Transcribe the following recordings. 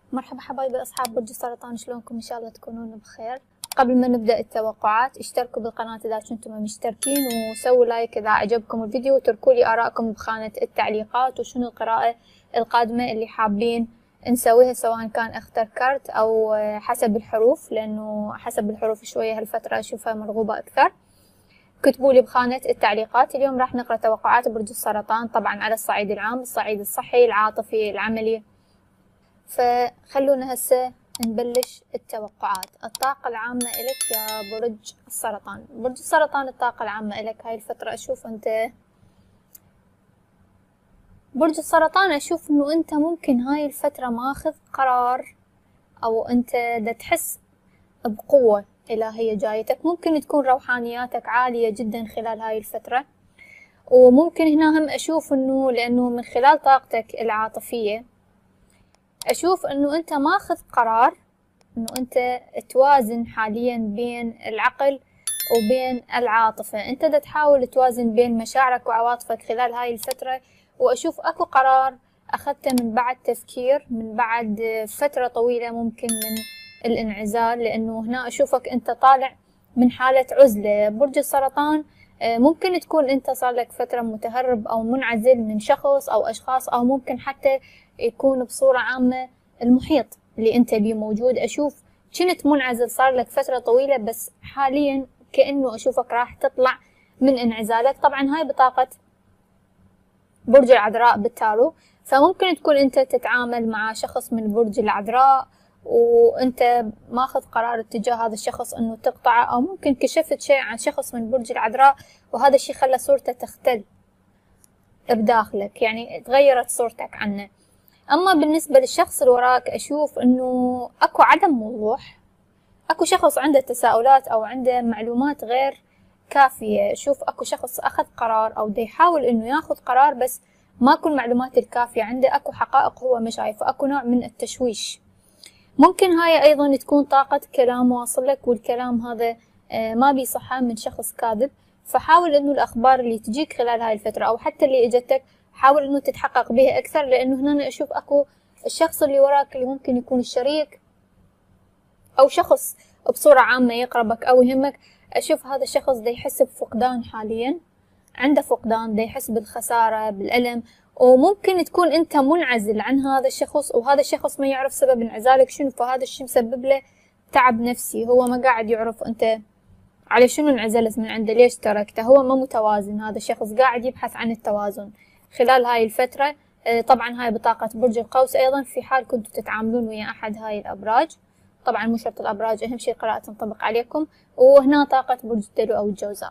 مرحبا حبايبي أصحاب برج السرطان، شلونكم؟ إن شاء الله تكونون بخير. قبل ما نبدأ التوقعات اشتركوا بالقناة إذا كنتم مشتركين، وسووا لايك إذا عجبكم الفيديو، وتركوا لي آراءكم بخانة التعليقات، وشنو القراءة القادمة اللي حابين نسويها، سواء كان اختر كارت أو حسب الحروف، لأنه حسب الحروف شوية هالفترة أشوفها مرغوبة أكثر. كتبوا لي بخانة التعليقات. اليوم راح نقرأ توقعات برج السرطان، طبعا على الصعيد العام، الصعيد الصحي، العاطفي، العملي. فخلونا هسه نبلش التوقعات. الطاقة العامة إلك يا برج السرطان. برج السرطان الطاقة العامة إلك هاي الفترة، أشوف أنت برج السرطان، أشوف إنه أنت ممكن هاي الفترة ماخذ قرار، أو أنت دا تحس بقوة إلهية جايتك. ممكن تكون روحانياتك عالية جدا خلال هاي الفترة، وممكن هنا هم أشوف إنه لأنه من خلال طاقتك العاطفية أشوف إنه أنت ماخذ قرار إنه أنت توازن حاليا بين العقل وبين العاطفة. أنت دا تحاول توازن بين مشاعرك وعواطفك خلال هاي الفترة، وأشوف أكو قرار أخذته من بعد تفكير، من بعد فترة طويلة ممكن من الانعزال، لأنه هنا أشوفك أنت طالع من حالة عزلة. برج السرطان ممكن تكون أنت صار لك فترة متهرب أو منعزل من شخص أو أشخاص، أو ممكن حتى يكون بصورة عامة المحيط اللي أنت بيه موجود. أشوف كنت منعزل صار لك فترة طويلة، بس حاليا كأنه أشوفك راح تطلع من انعزالك. طبعا هاي بطاقة برج العذراء بالتالو، فممكن تكون أنت تتعامل مع شخص من برج العذراء وأنت ماخذ قرار اتجاه هذا الشخص أنه تقطعه، أو ممكن كشفت شيء عن شخص من برج العذراء وهذا الشيء خلى صورته تختل بداخلك، يعني تغيرت صورتك عنه. أما بالنسبة للشخص اللي وراك، أشوف إنه أكو عدم وضوح، أكو شخص عنده تساؤلات أو عنده معلومات غير كافية. أشوف أكو شخص أخذ قرار أو دا يحاول إنه ياخذ قرار، بس ماكو المعلومات الكافية عنده، أكو حقائق هو مش شايفة، أكو نوع من التشويش. ممكن هاي أيضا تكون طاقة كلام واصل لك، والكلام هذا ما بيصحى من شخص كاذب. فحاول إنه الأخبار اللي تجيك خلال هاي الفترة أو حتى اللي إجتك حاول إنه تتحقق بها أكثر، لأنه هنا أنا أشوف أكو الشخص اللي وراك اللي ممكن يكون الشريك أو شخص بصورة عامة يقربك أو يهمك. أشوف هذا الشخص دا يحس بفقدان حاليا، عنده فقدان، دا يحس بالخسارة، بالألم، وممكن تكون أنت منعزل عن هذا الشخص وهذا الشخص ما يعرف سبب انعزالك شنو، فهذا الشيء مسبب له تعب نفسي. هو ما قاعد يعرف أنت على شنو انعزلت من عنده، ليش تركته، هو ما متوازن. هذا الشخص قاعد يبحث عن التوازن خلال هاي الفترة. طبعا هاي بطاقة برج القوس أيضا، في حال كنتوا تتعاملون ويا أحد هاي الأبراج. طبعا مو شرط الأبراج، أهم شيء القراءة تنطبق عليكم. وهنا طاقة برج الدلو أو الجوزاء.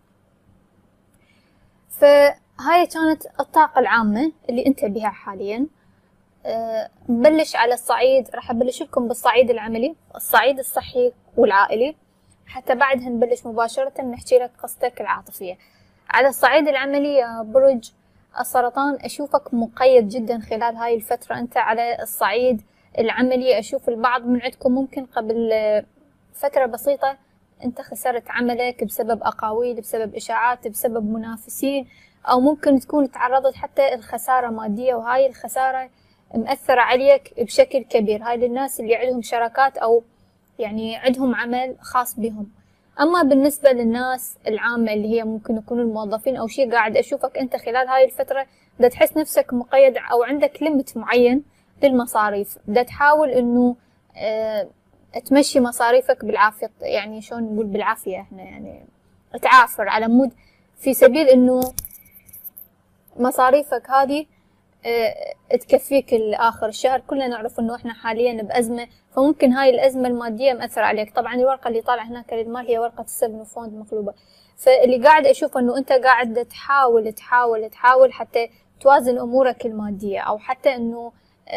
فهاي كانت الطاقة العامة اللي انت بها حاليا. نبلش على الصعيد، راح أبلش لكم بالصعيد العملي، الصعيد الصحي والعائلي، حتى بعدها نبلش مباشرة نحكي لك قصتك العاطفية. على الصعيد العملي يا برج السرطان، أشوفك مقيد جدا خلال هاي الفترة. أنت على الصعيد العملي أشوف البعض من عندكم ممكن قبل فترة بسيطة أنت خسرت عملك بسبب أقاويل، بسبب إشاعات، بسبب منافسين، أو ممكن تكون تعرضت حتى الخسارة مادية، وهاي الخسارة مأثرة عليك بشكل كبير. هاي للناس اللي عندهم شراكات أو يعني عندهم عمل خاص بهم. أما بالنسبة للناس العامة اللي هي ممكن يكونوا الموظفين أو شيء، قاعد أشوفك أنت خلال هاي الفترة دا تحس نفسك مقيد أو عندك ليمت معين للمصاريف، دا تحاول إنه تمشي مصاريفك بالعافية، يعني شلون نقول بالعافية احنا، يعني تعافر على مود في سبيل إنه مصاريفك هذه تكفيك لآخر الشهر. كلنا نعرف إنه إحنا حاليا بأزمة، فممكن هاي الأزمة المادية مأثرة عليك. طبعا الورقة اللي طالعة هناك للمال هي ورقة السبن فوند مقلوبة، فاللي قاعد أشوف إنه أنت قاعد تحاول حتى توازن أمورك المادية، أو حتى إنه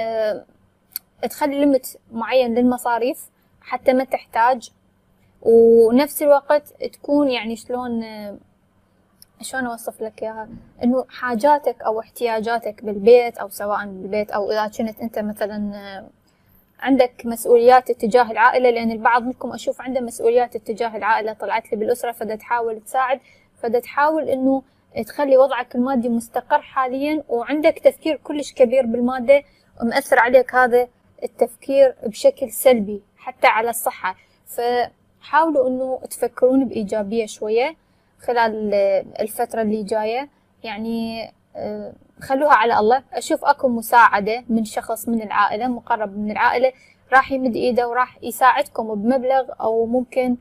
تخلي ليمت معين للمصاريف حتى ما تحتاج، ونفس الوقت تكون يعني شلون أوصف لك إياها، إنه حاجاتك أو احتياجاتك بالبيت، أو سواء بالبيت أو إذا كنت أنت مثلا عندك مسؤوليات اتجاه العائلة، لأن البعض منكم أشوف عنده مسؤوليات اتجاه العائلة طلعت لي بالأسرة، فدا تحاول تساعد، فدا تحاول إنه تخلي وضعك المادي مستقر حاليا، وعندك تفكير كلش كبير بالمادة ومأثر عليك هذا التفكير بشكل سلبي حتى على الصحة. فحاولوا انه تفكرون بإيجابية شوية خلال الفترة اللي جاية، يعني خلوها على الله. اشوف اكو مساعدة من شخص من العائلة، مقرب من العائلة، راح يمد ايده وراح يساعدكم بمبلغ او ممكن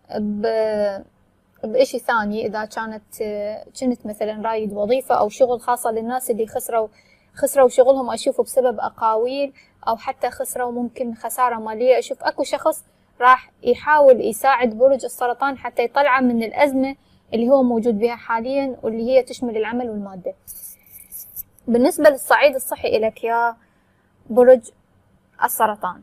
بإشي ثاني. إذا كنت مثلا رايد وظيفة أو شغل، خاصة للناس اللي خسروا شغلهم، أشوفه بسبب أقاويل أو حتى خسروا ممكن خسارة مالية. أشوف أكو شخص راح يحاول يساعد برج السرطان حتى يطلعه من الأزمة اللي هو موجود بها حاليا، واللي هي تشمل العمل والمادة. بالنسبة للصعيد الصحي إلك يا برج السرطان،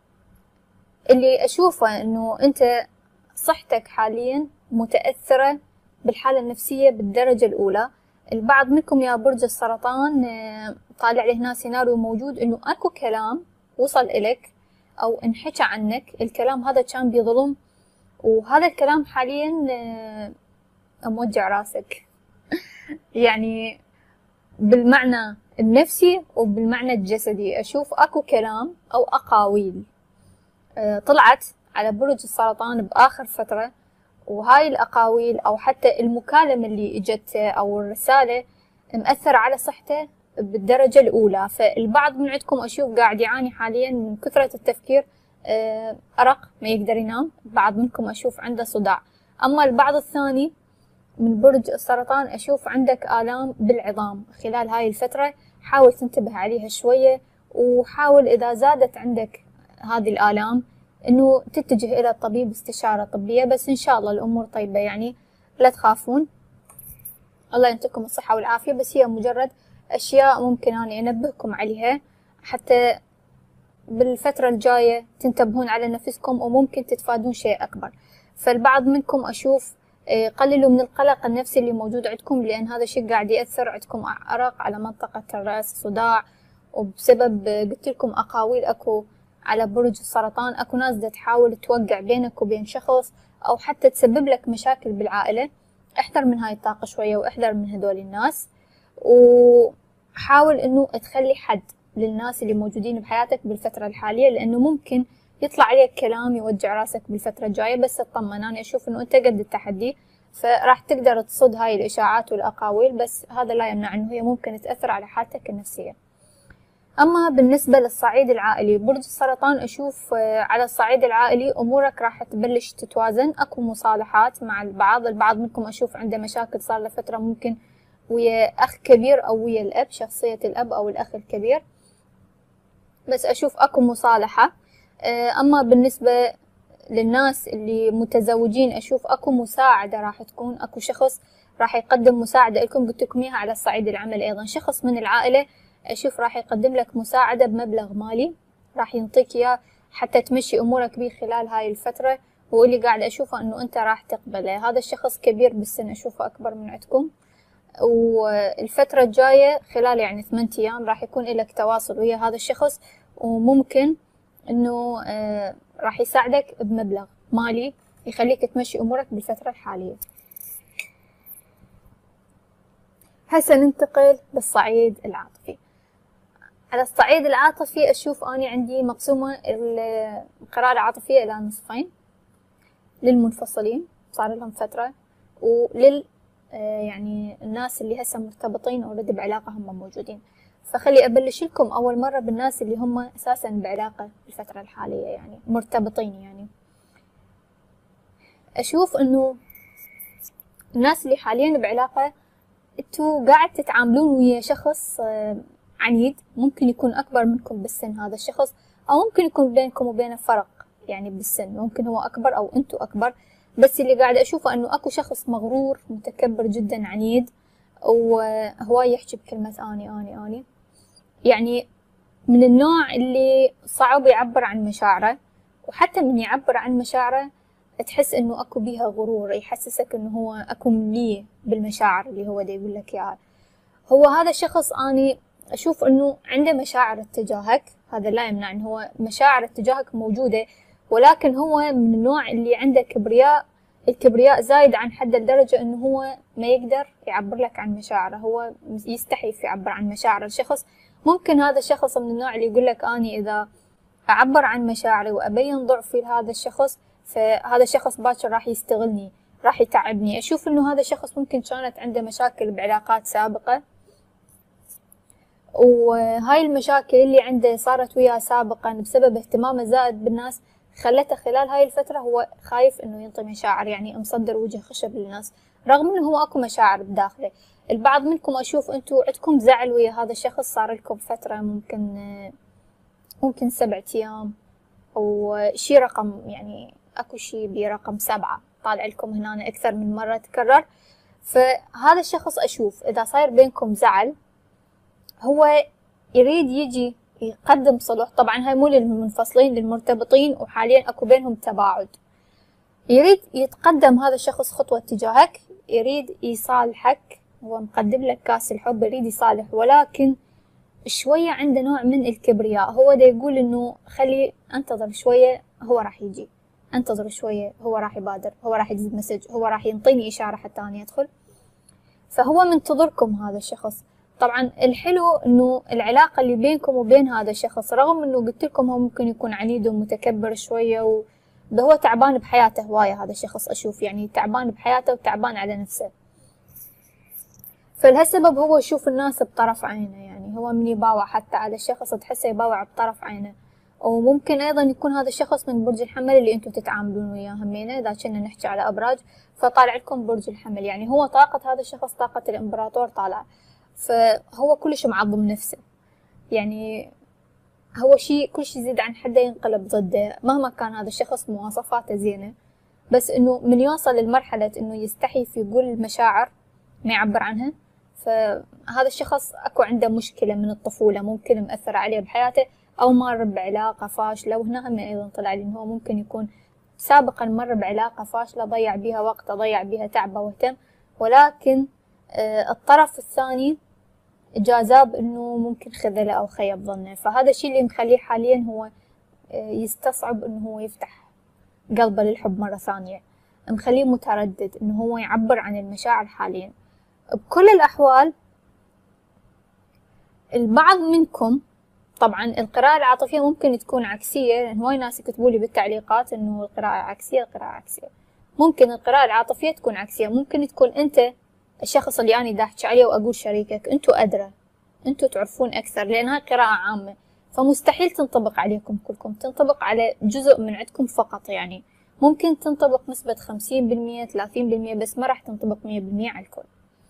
اللي أشوفه أنه أنت صحتك حاليا متأثرة بالحالة النفسية بالدرجة الأولى. البعض منكم يا برج السرطان طالع لي هنا سيناريو موجود أنه أكو كلام وصل إلك أو انحكى عنك، الكلام هذا كان بظلم، وهذا الكلام حاليا موجع راسك يعني بالمعنى النفسي وبالمعنى الجسدي. أشوف أكو كلام أو أقاويل طلعت على برج السرطان بآخر فترة، وهاي الأقاويل أو حتى المكالمة اللي إجت أو الرسالة مأثرة على صحته بالدرجة الأولى. فالبعض من عندكم أشوف قاعد يعاني حاليا من كثرة التفكير، أرق، ما يقدر ينام. بعض منكم أشوف عنده صداع. أما البعض الثاني من برج السرطان أشوف عندك آلام بالعظام خلال هاي الفترة. حاول تنتبه عليها شوية، وحاول إذا زادت عندك هذه الآلام إنه تتجه إلى الطبيب استشارة طبية. بس إن شاء الله الأمور طيبة، يعني لا تخافون، الله ينطيكم الصحة والعافية. بس هي مجرد أشياء ممكن أنا أنبهكم عليها حتى بالفترة الجاية تنتبهون على نفسكم وممكن تتفادون شيء أكبر. فالبعض منكم أشوف قللوا من القلق النفسي اللي موجود عندكم، لأن هذا الشيء قاعد يأثر عندكم أرق على منطقة الرأس، صداع، وبسبب قلت لكم أقاويل أكو على برج السرطان. أكو ناس دا تحاول توقع بينك وبين شخص أو حتى تسبب لك مشاكل بالعائلة. احذر من هاي الطاقة شوية واحذر من هذول الناس، وحاول إنه تخلي حد للناس اللي موجودين بحياتك بالفترة الحالية، لأنه ممكن يطلع عليك كلام يوجع راسك بالفترة الجاية. بس اطمن، أنا أشوف إنه أنت قد التحدي، فراح تقدر تصد هاي الإشاعات والأقاويل، بس هذا لا يمنع إنه هي ممكن تأثر على حالتك النفسية. أما بالنسبة للصعيد العائلي، برج السرطان أشوف على الصعيد العائلي أمورك راح تبلش تتوازن. أكو مصالحات مع البعض منكم أشوف عنده مشاكل صار له فترة، ممكن ويا أخ كبير أو ويا الأب، شخصية الأب أو الأخ الكبير، بس أشوف أكو مصالحة. أما بالنسبة للناس اللي متزوجين أشوف أكو مساعدة راح تكون، أكو شخص راح يقدم مساعدة لكم. قلت لكم إياها على الصعيد العمل أيضا، شخص من العائلة أشوف راح يقدم لك مساعدة بمبلغ مالي، راح ينطيك إياه حتى تمشي أمورك به خلال هاي الفترة. واللي قاعد أشوفه إنه أنت راح تقبله. هذا الشخص كبير بالسن، أشوفه أكبر من عندكم، والفترة الجاية خلال يعني 8 أيام راح يكون لك تواصل ويا هذا الشخص، وممكن إنه راح يساعدك بمبلغ مالي يخليك تمشي أمورك بالفترة الحالية. هسه ننتقل للصعيد العاطفي. على الصعيد العاطفي أشوف أنا عندي مقسومة القراءة العاطفية إلى نصفين، للمنفصلين صار لهم فترة، ولل يعني الناس اللي هسه مرتبطين أوريدي بعلاقة هم موجودين. فخلي أبلش لكم أول مرة بالناس اللي هم أساسا بعلاقة بالفترة الحالية، يعني مرتبطين. يعني أشوف إنه الناس اللي حاليا بعلاقة انتوا قاعد تتعاملون ويا شخص عنيد، ممكن يكون أكبر منكم بالسن هذا الشخص، أو ممكن يكون بينكم وبينه فرق يعني بالسن، ممكن هو أكبر أو أنتوا أكبر. بس اللي قاعد أشوفه أنه أكو شخص مغرور متكبر جدا عنيد، وهواي يحكي بكلمة أني يعني من النوع اللي صعب يعبر عن مشاعره، وحتى من يعبر عن مشاعره تحس انه اكو بيها غرور، يحسسك انه هو اكو مليء بالمشاعر اللي هو دا يقول لك اياها. هو هذا الشخص اني اشوف انه عنده مشاعر اتجاهك، هذا لا يمنع انه هو مشاعر اتجاهك موجودة، ولكن هو من النوع اللي عنده كبرياء، الكبرياء زايد عن حد لدرجة انه هو ما يقدر يعبر لك عن مشاعره، هو يستحي يعبر عن مشاعر الشخص. ممكن هذا الشخص من النوع اللي يقول لك اني اذا أعبر عن مشاعري وأبين ضعفي لهذا الشخص، فهذا الشخص باكر راح يستغلني، راح يتعبني. أشوف إنه هذا الشخص ممكن كانت عنده مشاكل بعلاقات سابقة، وهاي المشاكل اللي عنده صارت وياه سابقا بسبب اهتمامه زائد بالناس، خلته خلال هاي الفترة هو خايف إنه ينطي مشاعر، يعني مصدر وجه خشب للناس، رغم إنه هو أكو مشاعر بداخله. البعض منكم أشوف أنتوا عندكم زعل ويا هذا الشخص صار لكم فترة، ممكن 7 أيام أو شي رقم، يعني أكو شي برقم 7 طالع لكم هنا أكثر من مرة تكرر. فهذا الشخص أشوف إذا صاير بينكم زعل هو يريد يجي يقدم صلح. طبعا هاي مو للمنفصلين، للمرتبطين وحاليا أكو بينهم تباعد. يريد يتقدم هذا الشخص خطوة تجاهك، يريد يصالحك، هو مقدم لك كاس الحب، يريد يصالح، ولكن شوية عنده نوع من الكبرياء. هو دا يقول إنه خلي أنتظر شوية، هو راح يجي، أنتظر شوية، هو راح يبادر، هو راح يدز مسج، هو راح ينطيني إشارة حتى أنا أدخل. فهو منتظركم هذا الشخص. طبعا الحلو إنه العلاقة اللي بينكم وبين هذا الشخص، رغم إنه قلت لكم هو ممكن يكون عنيد ومتكبر شوية، ده هو تعبان بحياته هواية. هذا الشخص أشوف يعني تعبان بحياته وتعبان على نفسه، فلهالسبب هو يشوف الناس بطرف عينه. يعني هو من يباوع حتى على الشخص تحسه يباوع بطرف عينه. وممكن أيضا يكون هذا الشخص من برج الحمل اللي انتم تتعاملون وياه همينه، إذا كنا نحكي على أبراج فطالع لكم برج الحمل. يعني هو طاقة هذا الشخص طاقة الإمبراطور طالع، فهو كلش معظم نفسه، يعني هو كل شي يزيد عن حده ينقلب ضده. مهما كان هذا الشخص مواصفاته زينة، بس إنه من يوصل لمرحلة إنه يستحي في يقول المشاعر ما يعبر عنها، فهذا الشخص أكو عنده مشكلة من الطفولة ممكن مأثرة عليه بحياته، أو مر بعلاقة فاشلة. وهنا هم أيضا طلع لي إنه هو ممكن يكون سابقا مر بعلاقة فاشلة، ضيع بيها وقته، ضيع بيها تعبه واهتم، ولكن الطرف الثاني جاذب إنه ممكن خذله أو خيب ظنه. فهذا الشيء اللي مخليه حاليا هو يستصعب إنه هو يفتح قلبه للحب مرة ثانية، مخليه متردد إنه هو يعبر عن المشاعر حاليا. بكل الأحوال البعض منكم، طبعا القراءة العاطفية ممكن تكون عكسية، لأن هواي ناس يكتبولي بالتعليقات إنه القراءة عكسية، القراءة عكسية. ممكن القراءة العاطفية تكون عكسية، ممكن تكون أنت الشخص اللي أنا دا أحكي عليه وأقول شريكك، أنتوا أدرى، أنتوا تعرفون أكثر، لأن هاي قراءة عامة فمستحيل تنطبق عليكم كلكم، تنطبق على جزء من عندكم فقط. يعني ممكن تنطبق نسبة 50% 30%، بس ما راح تنطبق 100% على الكل.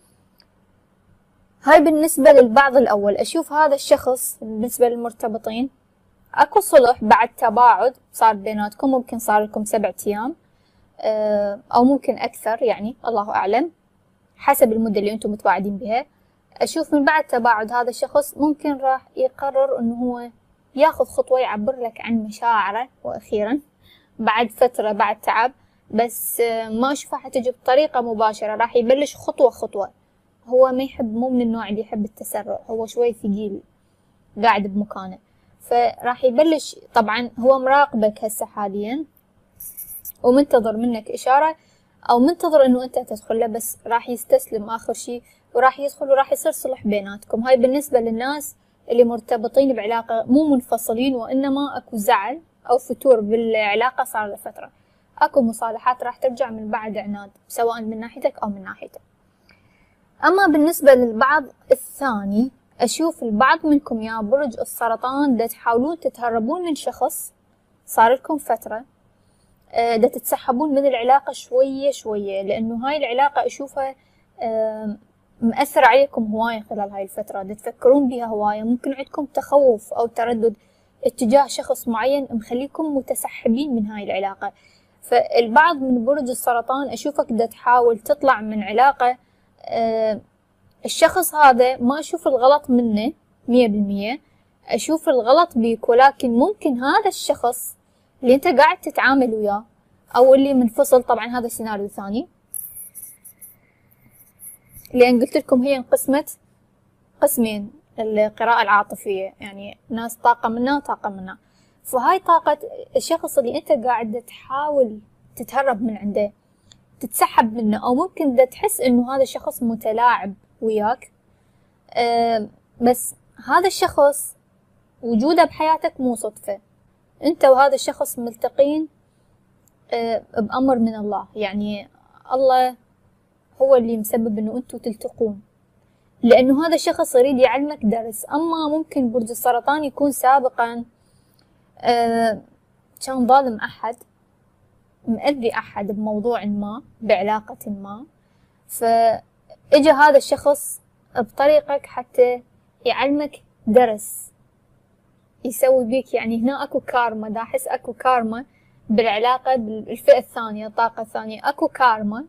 هاي بالنسبة للبعض الأول. أشوف هذا الشخص بالنسبة للمرتبطين أكو صلح بعد تباعد صار بيناتكم، ممكن صار لكم 7 أيام أو ممكن أكثر، يعني الله أعلم حسب المدة اللي أنتم متواعدين بها. أشوف من بعد تباعد هذا الشخص ممكن راح يقرر إنه هو ياخذ خطوة يعبر لك عن مشاعره، وأخيرا بعد فترة بعد تعب، بس ما أشوفها حتجي بطريقة مباشرة، راح يبلش خطوة خطوة. هو ما يحب، مو من النوع اللي يحب التسرع، هو شوي ثقيل قاعد بمكانه، فراح يبلش. طبعا هو مراقبك هسه حاليا ومنتظر منك إشارة، أو منتظر إنه أنت تدخل له، بس راح يستسلم آخر شي وراح يدخل وراح يصير صلح بيناتكم. هاي بالنسبة للناس اللي مرتبطين بعلاقة مو منفصلين، وإنما أكو زعل أو فتور بالعلاقة صار لفترة، أكو مصالحات راح ترجع من بعد عناد، سواء من ناحيتك أو من ناحيته. أما بالنسبة للبعض الثاني، أشوف البعض منكم يا برج السرطان دا تحاولون تتهربون من شخص صار لكم فترة، دا تتسحبون من العلاقة شوية شوية، لأنه هاي العلاقة أشوفها مأثر عليكم هواية خلال هاي الفترة، دا تفكرون بها هواية، ممكن عندكم تخوف أو تردد اتجاه شخص معين مخليكم متسحبين من هاي العلاقة. فالبعض من برج السرطان أشوفك دا تحاول تطلع من علاقة، الشخص هذا ما أشوف الغلط منه 100%، أشوف الغلط بيك، ولكن ممكن هذا الشخص اللي أنت قاعد تتعامل وياه أو اللي منفصل، طبعا هذا سيناريو ثاني، لأن قلت لكم هي انقسمت قسمين القراءة العاطفية، يعني ناس طاقة منا وطاقة منا. فهاي طاقة الشخص اللي أنت قاعد تحاول تتهرب من عنده، تتسحب منه، أو ممكن دا تحس إنه هذا الشخص متلاعب وياك، بس هذا الشخص وجوده بحياتك مو صدفة، انت وهذا الشخص ملتقين بأمر من الله، يعني الله هو اللي مسبب انه انتوا تلتقون، لانه هذا الشخص يريد يعلمك درس. اما ممكن برج السرطان يكون سابقا كان ظالم احد، مأذي احد بموضوع ما، بعلاقة ما، فاجا هذا الشخص بطريقك حتى يعلمك درس، يسوي بيك يعني هنا اكو كارما، دا احس اكو كارما بالعلاقة بالفئة الثانية، الطاقة الثانية، اكو كارما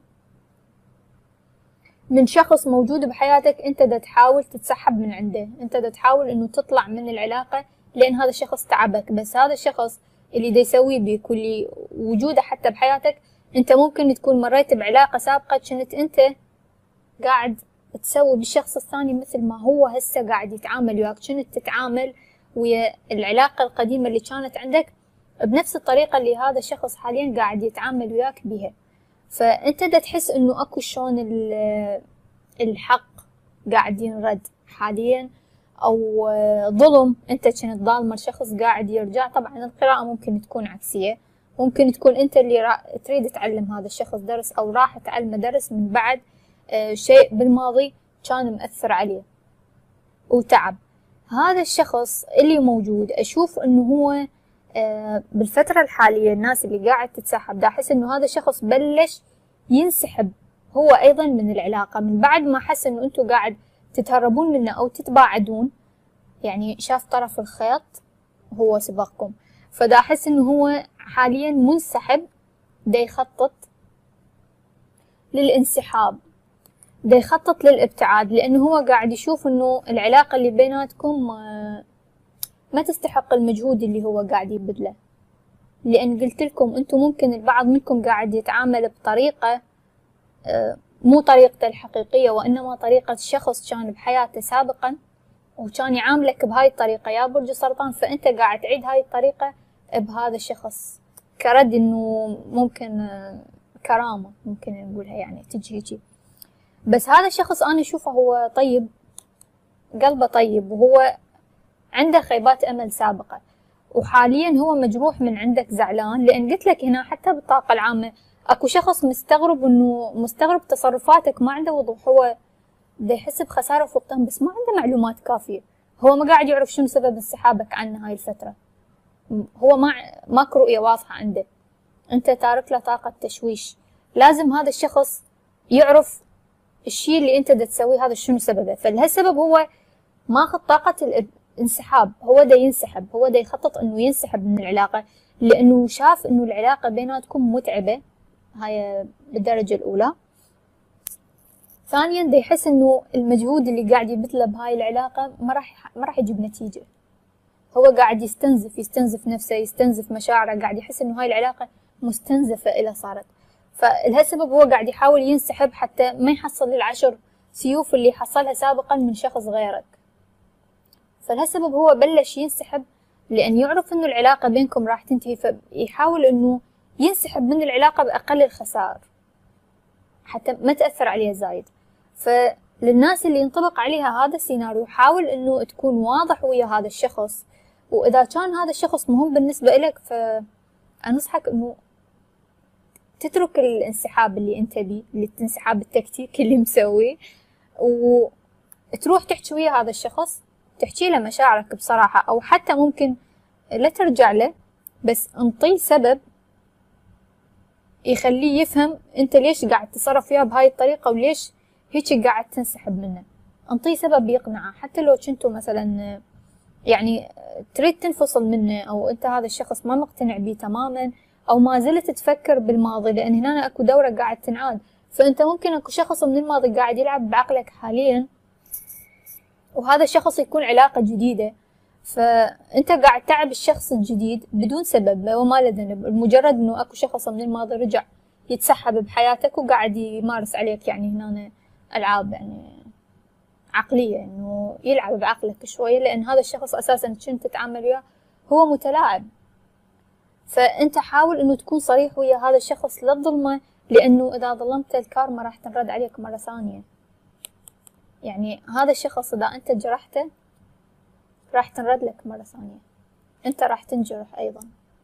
من شخص موجود بحياتك انت دا تحاول تتسحب من عنده، انت دا تحاول انه تطلع من العلاقة لان هذا الشخص تعبك. بس هذا الشخص اللي دا يسويه بيك واللي وجوده حتى بحياتك، انت ممكن تكون مريت بعلاقة سابقة كنت انت قاعد تسوي بالشخص الثاني مثل ما هو هسه قاعد يتعامل وياك، كنت تتعامل ويا العلاقة القديمة اللي كانت عندك بنفس الطريقة اللي هذا الشخص حاليا قاعد يتعامل وياك بها. فانت دا تحس انه اكو شلون الحق قاعد ينرد حاليا، او ظلم انت كنت ظالمه الشخص قاعد يرجع. طبعا القراءة ممكن تكون عكسية، ممكن تكون انت اللي تريد تعلم هذا الشخص درس، او راح تعلمه درس من بعد شيء بالماضي كان مؤثر عليه وتعب. هذا الشخص اللي موجود اشوف انه هو بالفترة الحالية الناس اللي قاعد تتسحب دا احس انه هذا الشخص بلش ينسحب هو ايضا من العلاقة، من بعد ما حس انه انتوا قاعد تتهربون منه او تتباعدون، يعني شاف طرف الخيط هو سبقكم. فدا احس انه هو حاليا منسحب، دا يخطط للانسحاب، دا يخطط للابتعاد، لانه هو قاعد يشوف انه العلاقة اللي بيناتكم ما تستحق المجهود اللي هو قاعد يبذله. لان قلت لكم انتم ممكن البعض منكم قاعد يتعامل بطريقة مو طريقته الحقيقية، وانما طريقة شخص كان بحياته سابقا وكان يعاملك بهاي الطريقة يا برج السرطان، فانت قاعد تعيد هاي الطريقة بهذا الشخص كرد انه ممكن كرامة ممكن نقولها، يعني تجي هيجي. بس هذا الشخص انا اشوفه هو طيب، قلبه طيب، وهو عنده خيبات امل سابقة، وحاليا هو مجروح من عندك زعلان. لان قلت لك هنا حتى بالطاقة العامة اكو شخص مستغرب تصرفاتك، ما عنده وضوح، هو دا يحس بخسارة فقدان بس ما عنده معلومات كافية، هو ما قاعد يعرف شنو سبب انسحابك عنه هاي الفترة، هو ماكو رؤية واضحة عنده، انت تارك له طاقة تشويش. لازم هذا الشخص يعرف الشيء اللي انت دا تسويه هذا شنو سببه، فلهالسبب هو ماخذ طاقة الانسحاب، هو دا ينسحب، هو دا يخطط انه ينسحب من العلاقة، لانه شاف انه العلاقة بيناتكم متعبة، هاي بالدرجة الاولى. ثانيا دا يحس انه المجهود اللي قاعد يبذله بهاي العلاقة ما راح يجيب نتيجة، هو قاعد يستنزف نفسه، يستنزف مشاعره، قاعد يحس انه هاي العلاقة مستنزفة إلى صارت. فلهالسبب هو قاعد يحاول ينسحب حتى ما يحصل العشر سيوف اللي حصلها سابقا من شخص غيرك. فلهالسبب هو بلش ينسحب لأن يعرف انه العلاقة بينكم راح تنتهي، فيحاول انه ينسحب من العلاقة بأقل الخسائر حتى ما تأثر عليه زايد. فللناس اللي ينطبق عليها هذا السيناريو، حاول انه تكون واضح ويا هذا الشخص، واذا كان هذا الشخص مهم بالنسبة لك فأنصحك انه تترك الانسحاب اللي انت بيه، الانسحاب التكتيكي اللي مسويه، وتروح تحكي ويا هذا الشخص، تحكي له مشاعرك بصراحة، او حتى ممكن لا ترجع له بس انطيه سبب يخليه يفهم انت ليش قاعد تتصرف فيها بهاي الطريقة وليش هيك قاعد تنسحب منه. انطيه سبب يقنعه، حتى لو كنتوا مثلا يعني تريد تنفصل منه، او انت هذا الشخص ما مقتنع بيه تماما، او ما زلت تفكر بالماضي، لان هنا اكو دورة قاعد تنعاد، فانت ممكن اكو شخص من الماضي قاعد يلعب بعقلك حاليا، وهذا الشخص يكون علاقة جديدة، فانت قاعد تعب الشخص الجديد بدون سبب وما له ذنب، مجرد انه اكو شخص من الماضي رجع يتسحب بحياتك وقاعد يمارس عليك يعني هنا العاب يعني عقلية، انه يلعب بعقلك شوية، لان هذا الشخص اساسا كنت تتعامل وياه هو متلاعب. فانت حاول انه تكون صريح ويا هذا الشخص، لا تظلمه، لانه اذا ظلمت الكارما راح تنرد عليك مرة ثانية. يعني هذا الشخص اذا انت جرحته راح تنرد لك مرة ثانية، انت راح تنجرح ايضا.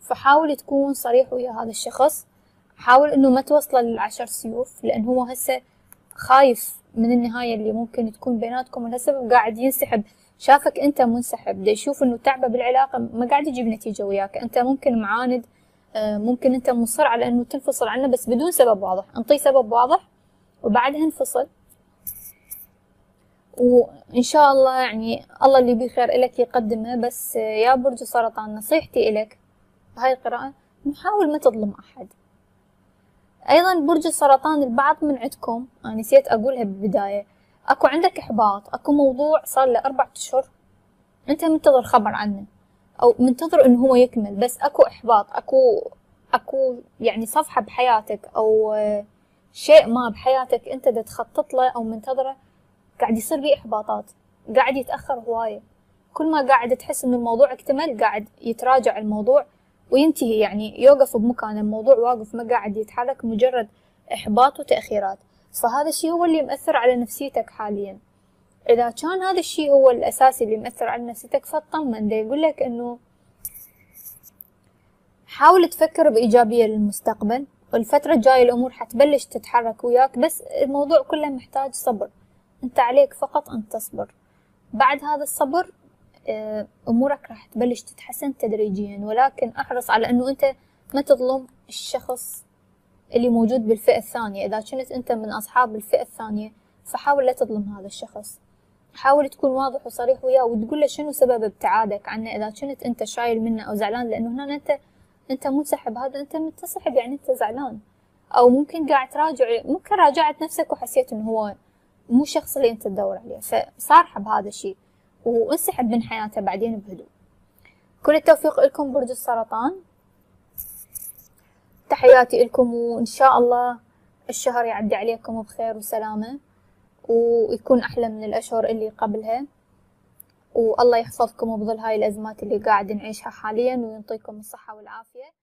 فحاول تكون صريح ويا هذا الشخص. حاول انه ما توصله للعشر سيوف، لان هو هسه خايف من النهاية اللي ممكن تكون بيناتكم، ولهالسبب قاعد ينسحب. شافك انت منسحب، دا يشوف انه تعبه بالعلاقة، ما قاعد يجيب نتيجة وياك. انت ممكن معاند، ممكن انت مصر على انه تنفصل عنه بس بدون سبب واضح. انطيه سبب واضح وبعدها انفصل، وإن شاء الله يعني الله اللي بخير إلك يقدمه. بس يا برج السرطان، نصيحتي إلك بهاي القراءة نحاول ما تظلم أحد. أيضا برج السرطان، البعض من عندكم أنا نسيت أقولها بالبداية، أكو عندك إحباط، أكو موضوع صار له 4 أشهر أنت منتظر خبر عنه أو منتظر إنه هو يكمل، بس أكو إحباط، أكو يعني صفحة بحياتك أو شيء ما بحياتك أنت دا تخطط له أو منتظره، قاعد يصير بيه إحباطات، قاعد يتأخر هواية. كل ما قاعد تحس إن الموضوع اكتمل قاعد يتراجع الموضوع وينتهي، يعني يوقف بمكانه، الموضوع واقف ما قاعد يتحرك، مجرد إحباط وتأخيرات. فهذا الشيء هو اللي مأثر على نفسيتك حاليا. إذا كان هذا الشيء هو الأساسي اللي مأثر على نفسيتك فاطمن، دا يقول لك إنه حاول تفكر بإيجابية للمستقبل، والفترة الجاية الأمور حتبلش تتحرك وياك، بس الموضوع كله محتاج صبر. انت عليك فقط ان تصبر. بعد هذا الصبر امورك راح تبلش تتحسن تدريجيا، ولكن احرص على انه انت ما تظلم الشخص اللي موجود بالفئة الثانية. اذا كنت انت من اصحاب الفئة الثانية فحاول لا تظلم هذا الشخص. حاول تكون واضح وصريح وياه وتقول له شنو سبب ابتعادك عنه، اذا كنت انت شايل منه او زعلان، لانه هنا انت منسحب، هذا انت متسحب يعني انت زعلان، او ممكن قاعد تراجع، ممكن راجعت نفسك وحسيت انه هو مو الشخص اللي انت تدور عليه، فصارحه بهذا الشيء وانسحب من حياته بعدين بهدوء. كل التوفيق لكم برج السرطان، تحياتي لكم، وان شاء الله الشهر يعدي عليكم بخير وسلامة ويكون احلى من الاشهر اللي قبلها، والله يحفظكم بظل هاي الازمات اللي قاعد نعيشها حاليا ويعطيكم الصحة والعافية.